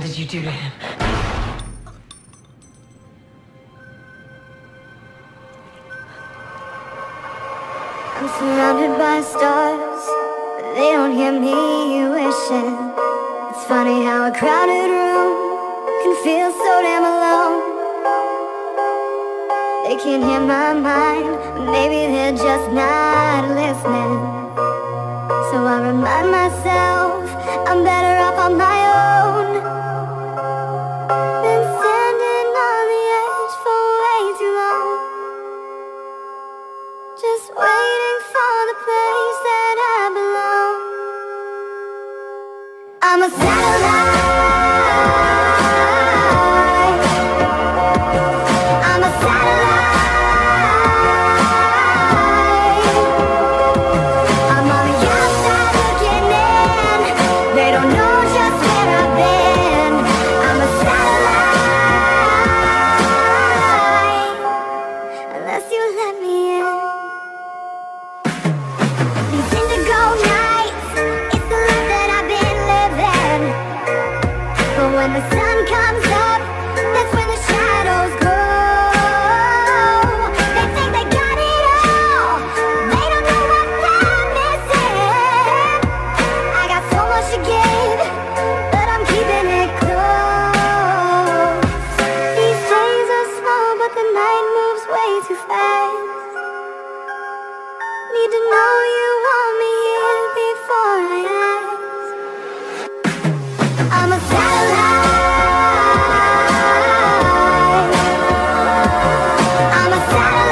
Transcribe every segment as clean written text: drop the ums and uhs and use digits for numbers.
did you do to him? I'm surrounded by stars, but they don't hear me wishing. It's funny how a crowded room can feel so damn alone. They can hear my mind, but maybe they're just not listening. So I remind myself I'm better off on my own. Been standing on the edge for way too long, just waiting for the place that I belong. I'm a satellite. I'm a satellite. I'm on the outside looking in. They don't know just where I've been. I'm a satellite, unless you let me in. These indigo nights, it's the life that I've been living. But when the sun comes up, that's when the shadows go. They think they got it all, they don't know what they're missing. I got so much to give, but I'm keeping it close. These days are small, but the night moves way too fast. Need to know you want me here before I ask. I'm a satellite. I'm a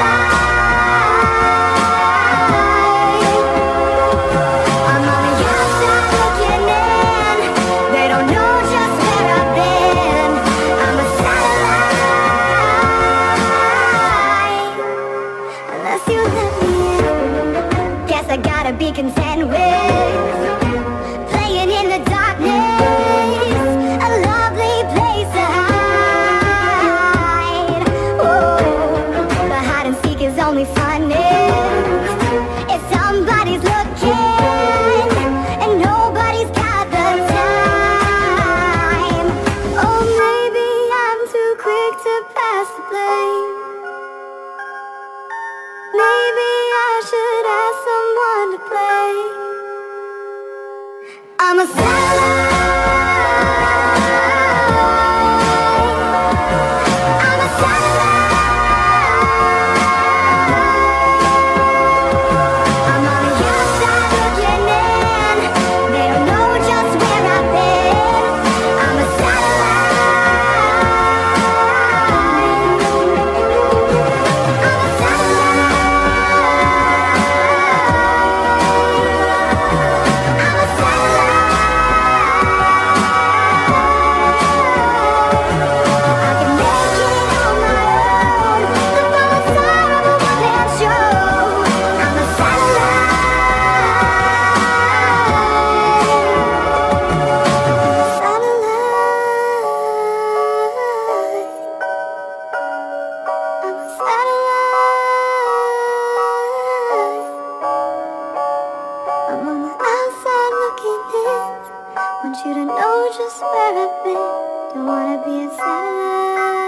satellite. I'm on the outside looking in. They don't know just where I've been. I'm a satellite, unless you let me in. Guess I gotta be content with playing in the darkness, a lovely place to hide. Whoa, but hide and seek is only fun if somebody's looking and nobody's got the time. Oh, maybe I'm too quick to pass the blame. Maybe I should ask someone to play. I'm a satellite. I'm a satellite. I'm on the outside looking in. They don't know just where I've been. I'm a satellite. I'm a satellite. I'm a satellite. I can make it on my own. The false side of a one-man show. I'm a satellite. I'm a satellite. I'm on the outside looking in. Want you to know just where I've been. Don't wanna be a satellite.